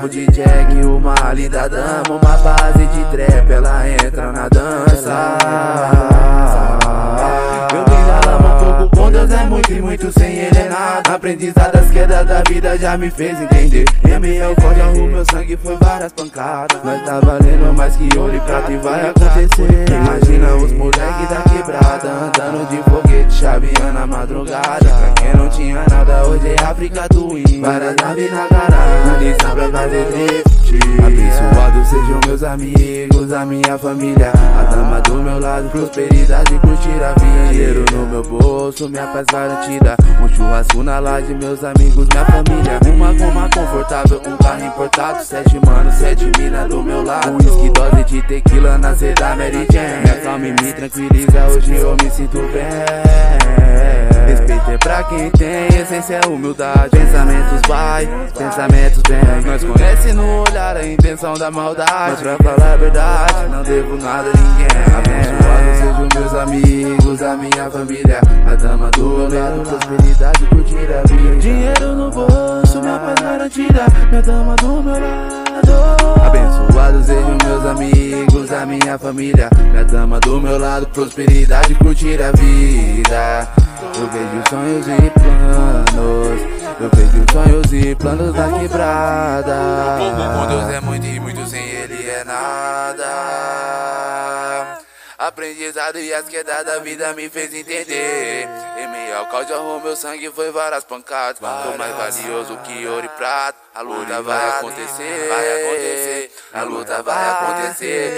copo de Jack, uma linda dama, uma base de trap, ela entra na dança. Eu vim da lama, pouco com Deus é muito e muito sem ele é nada. Aprendizado das quedas da vida já me fez entender. ML corta o meu sangue, foi várias pancadas. Nós tá valendo mais que ouro e prata e vai acontecer. Imagina os moleque da quebrada andando de foguete, chaveando a madrugada. Pra quem não tinha nada, hoje é África Twin. Várias naves na garagem, munição pra fazer drift. Abençoados sejam meus amigos, a minha família, a dama do meu lado, prosperidade, curtir a vida. Dinheiro no meu bolso, minha paz garantida. Um churrasco na laje, meus amigos, minha família. Uma goma confortável, um carro importado. 7 manos, 7 mina do meu lado. Um whisky, dose de tequila na seda Mary Jane. Minha calma me tranquiliza, hoje eu me sinto bem. Respeito é pra quem tem, essência é humildade. Pensamentos vai, pensamentos vem. Nós conhece no olhar a intenção da maldade. Mas pra falar a verdade, não devo nada a ninguém. Abençoados sejam meus amigos, a minha família, a dama do meu lado, prosperidade, curtir a vida. Dinheiro no bolso, minha paz garantida, minha dama do meu lado. Abençoados sejam meus amigos, a minha família, minha dama do meu lado, prosperidade, curtir a vida. Eu vejo sonhos e planos, eu vejo sonhos e planos na quebrada. Com Deus é muito e muito sem ele é nada. Aprendizado e as quedas da vida me fez entender. Em meio ao caos jorrou meu sangue, foi várias pancadas. Tô mais valioso que ouro e prata. A luta vai acontecer, vai acontecer. A luta vai acontecer,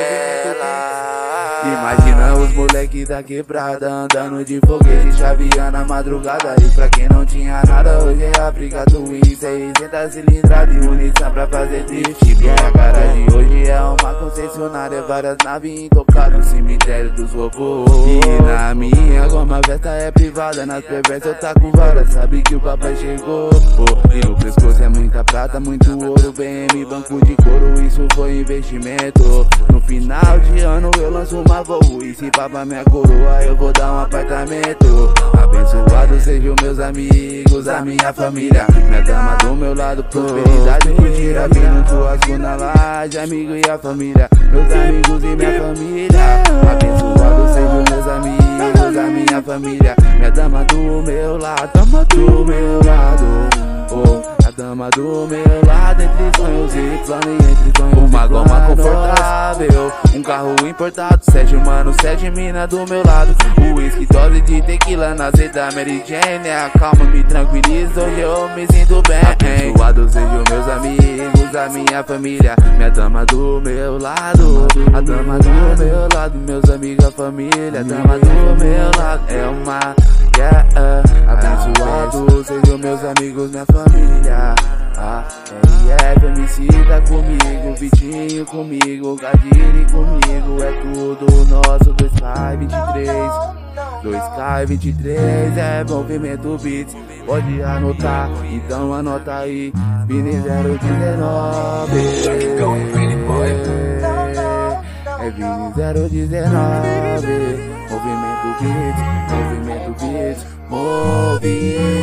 Imagina os moleque da quebrada andando de foguete, chaveando a madrugada. E pra quem não tinha nada, hoje é África Twin. 600 cilindradas e munição pra fazer drift. Minha garagem hoje é uma concessionária, várias naves intocadas no cemitério dos robôs. E na minha goma festa é privada, nas perversas eu taco vara, sabe que o papai chegou. E no pescoço é muita prata, muito ouro, BM, banco de couro, isso foi investimento. No final de ano eu lanço uma Volvo, e se papa minha coroa eu vou dar um apartamento. Abençoados sejam meus amigos, a minha família, minha dama do meu lado, prosperidade, curtir a vida. Um churrasco na laje, amigo e a família, meus amigos e minha família. Abençoados sejam meus amigos, a minha família, minha dama do meu lado, dama do meu lado, a dama do meu lado, entre sonhos e planos, entre sonhos. Uma goma confortável, um carro importado, 7 manos, 7 mina do meu lado. O whisky, dose de tequila na seda Mary Jane. A calma me tranquiliza, hoje eu me sinto bem. Abençoados sejam meus amigos, a minha família, minha dama do meu lado, a dama do meu lado, meus amigos, a família, a dama do meu lado. É uma abençoados sejam meus amigos, minha família. RF, MC tá comigo, Vitinho comigo, Gadiri comigo, é tudo nosso. 2K23 é movimento beats, pode anotar, então anota aí, Vini 019. É Vini 019, movimento beats, movimento beats, movimento.